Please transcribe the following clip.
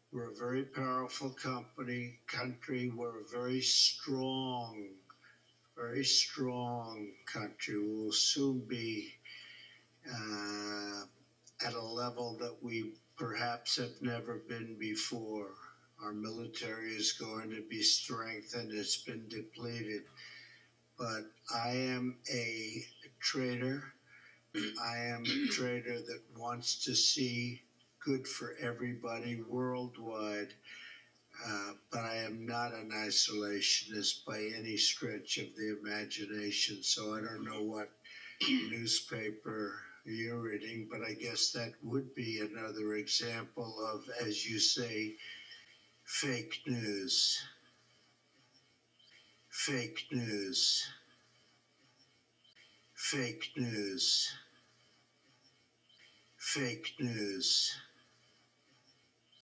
We're a very powerful country. We're a very strong country. We will soon be at a level that we perhaps have never been before. Our military is going to be strengthened. It's been depleted. But I am a traitor. I am a traitor that wants to see good for everybody worldwide. But I am not an isolationist by any stretch of the imagination. So I don't know what newspaper you're reading, but I guess that would be another example of, as you say, fake news. Fake news. Fake news. Fake news.